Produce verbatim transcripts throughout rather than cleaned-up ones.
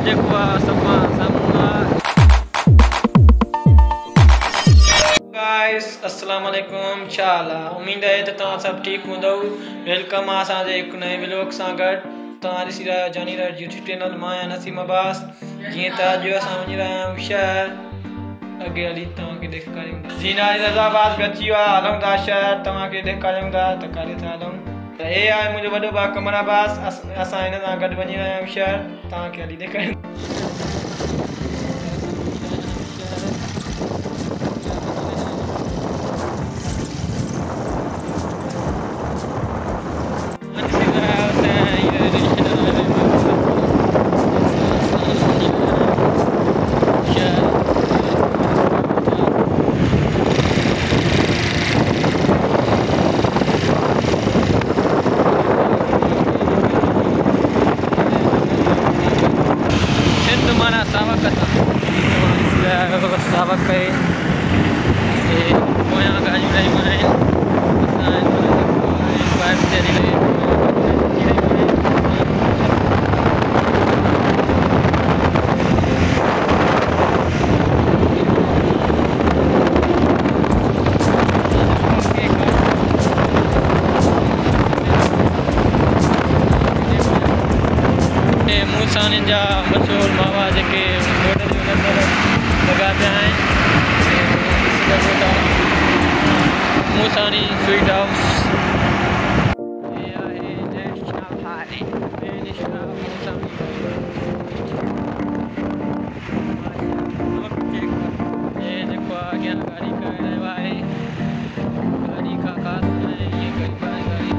जेको आहे सफ़ा साम्हूं आहे। गाइस अस्सलाम वालेकुम, छा हाल आहे? उम्मीद आहे त तव्हां सभु ठीकु हूंदव। वेलकम आहे असांजे हिकु नए व्लॉग सां गॾु। तव्हां ॾिसी रहिया आहियो जानी राइड यूट्यूब चैनल। मां आहियां नसीम अब्बास। जीअं त अॼु असां वञी रहिया आहियूं शहर, अॻे हली तव्हांखे ॾेखारियूं। जीअं हाणे रज़ाबाद बि अची वियो आहे, हलूं था शहर, तव्हांखे ॾेखारियूं था त काॾे था हलूं। त हे आहे मुंहिंजो वॾो भाउ कमर अब्बास। असां हिन सां गॾु वञी रहिया आहियूं शहर, तव्हांखे हली ॾेखारियूं। सावक है पोयां गाड़ियूं रहियूं आहिनि। मूसानी जा मशहूर मावा जेके मोटर जो नज़र लॻा पिया आहिनि। मूसानी स्वीट हाउस जेको अॻियां गाड़ी करे रहियो आहे, गाड़ी खां ख़ासि इहे ग़रीब गाड़ी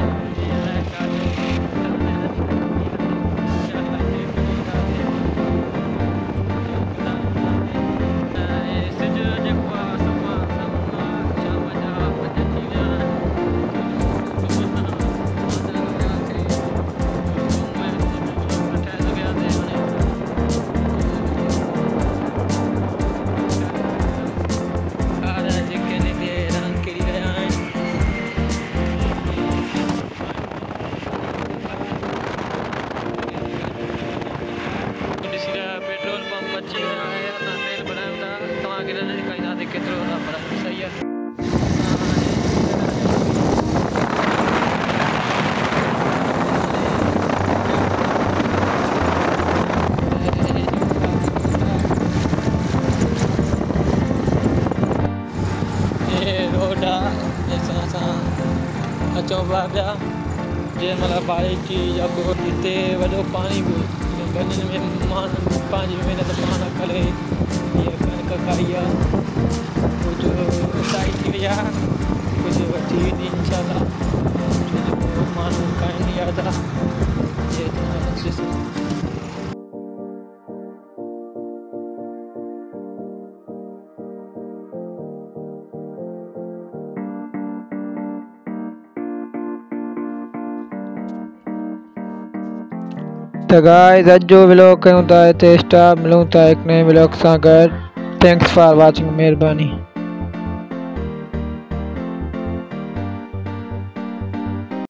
पेट्रोल पंप अची वियो आहे। असां तेल भरायूं था, तव्हांखे न ॾेखारींदासीं केतिरो था भरायूं। सही आहे। रोड आहे जंहिंसां असां अचूं पिया जंहिं महिल बारिश जी या को हिते वॾो पाणी बि गलियुनि में माण्हू पंहिंजी महिनत पाण करे हीअ कणिक खाई आहे। कुझु साई थी वई आहे, कुझु वठी वेंदी इंशाअल्लाह, जेको माण्हू खाईंदी आहे त तो गाइस अज जो व्लॉग करूँ था हिते स्टार्ट। मिलूं था एक नए व्लॉग सां गॾु। थैंक्स फॉर वाचिंग, महिरबानी।